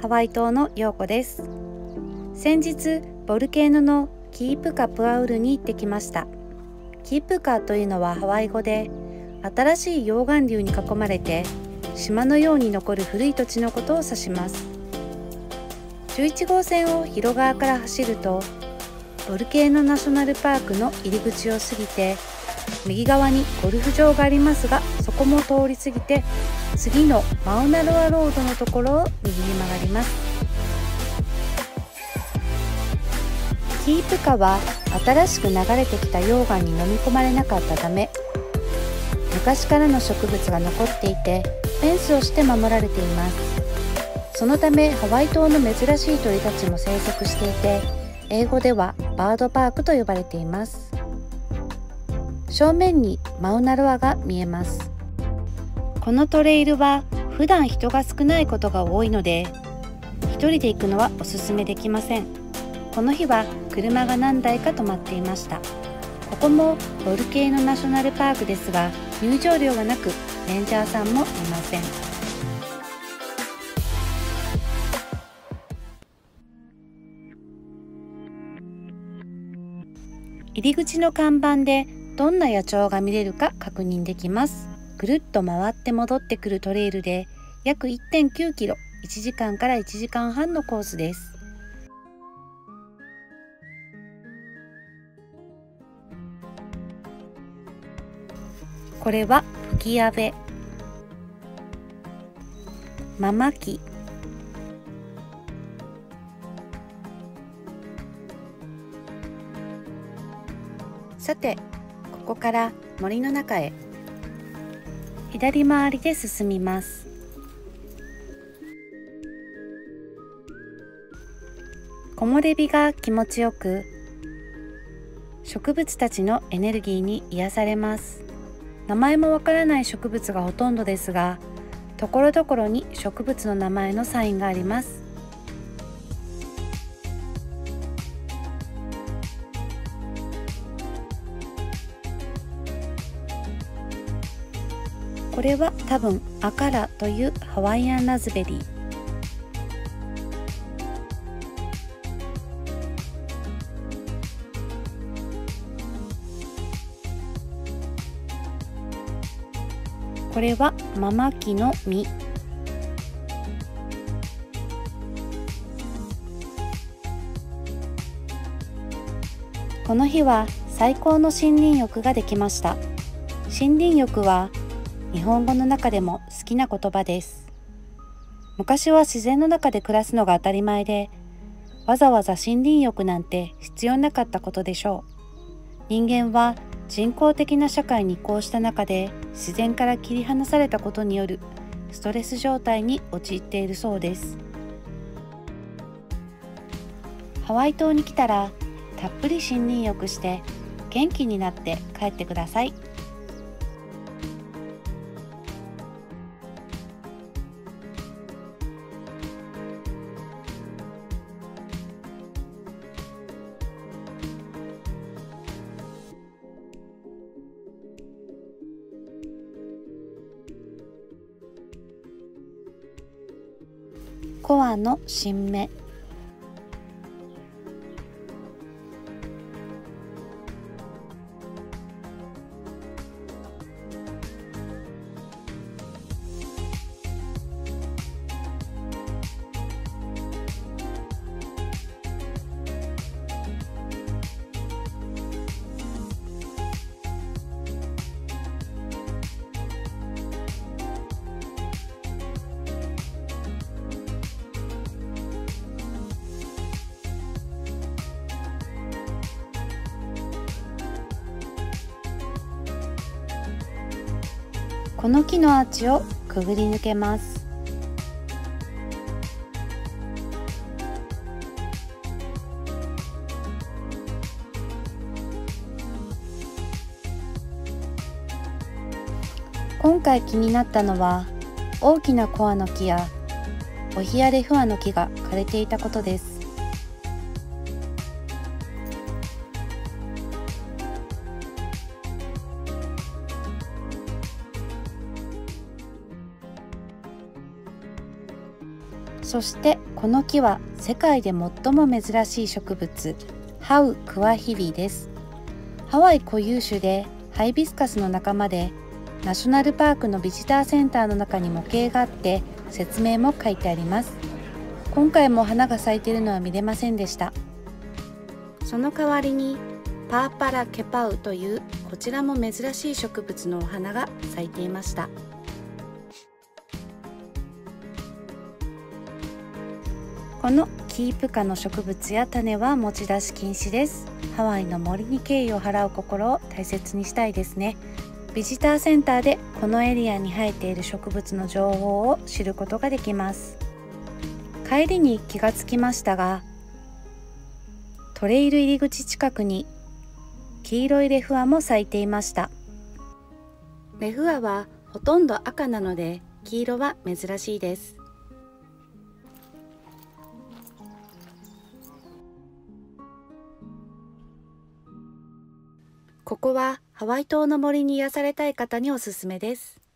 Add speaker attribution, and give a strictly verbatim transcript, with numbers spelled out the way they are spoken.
Speaker 1: ハワイ島のようこです。先日ボルケーノのキープカプアウルに行ってきました。キープカというのはハワイ語で新しい溶岩流に囲まれて島のように残る古い土地のことを指します。じゅういちごうせんを広川から走るとボルケーノナショナルパークの入り口を過ぎて右側にゴルフ場がありますが、そこも通り過ぎて次のマウナロアロードのところを右に曲がります。キープカは新しく流れてきた溶岩に飲み込まれなかったため、昔からの植物が残っていてフェンスをして守られています。そのためハワイ島の珍しい鳥たちも生息していて、英語ではバードパークと呼ばれています。正面にマウナロアが見えます。このトレイルは普段人が少ないことが多いので、一人で行くのはおすすめできません。この日は車が何台か止まっていました。ここもボルケーノナショナルパークですが、入場料がなくレンジャーさんもいません。入り口の看板でどんな野鳥が見れるか確認できます。ぐるっと回って戻ってくるトレイルで約 いってんきゅうキロ、いちじかんからいちじかんはんのコースです。これはプキアベ、ママキ、さてここから森の中へ左回りで進みます。木漏れ日が気持ちよく、植物たちのエネルギーに癒されます。名前もわからない植物がほとんどですが、ところどころに植物の名前のサインがあります。これは多分アカラというハワイアンラズベリー。これはママキの実。この日は最高の森林浴ができました。森林浴は日本語の中でも好きな言葉です。昔は自然の中で暮らすのが当たり前で、わざわざ森林浴なんて必要なかったことでしょう。人間は人工的な社会に移行した中で自然から切り離されたことによるストレス状態に陥っているそうです。ハワイ島に来たらたっぷり森林浴して元気になって帰ってください。コアの新芽。この木のアーチをくぐり抜けます。今回気になったのは大きなコアの木やオヒアレフアの木が枯れていたことです。 そしてこの木は世界で最も珍しい植物、ハウクワヒリです。ハワイ固有種でハイビスカスの仲間で、ナショナルパークのビジターセンターの中に模型があって説明も書いてあります。今回も花が咲いているのは見れませんでした。その代わりにパーパラケパウというこちらも珍しい植物のお花が咲いていました。このキープ科の植物や種は持ち出し禁止です。ハワイの森に敬意を払う心を大切にしたいですね。ビジターセンターでこのエリアに生えている植物の情報を知ることができます。帰りに気がつきましたが、トレイル入り口近くに黄色いレフアも咲いていました。レフアはほとんど赤なので黄色は珍しいです。ここはハワイ島の森に癒されたい方におすすめです。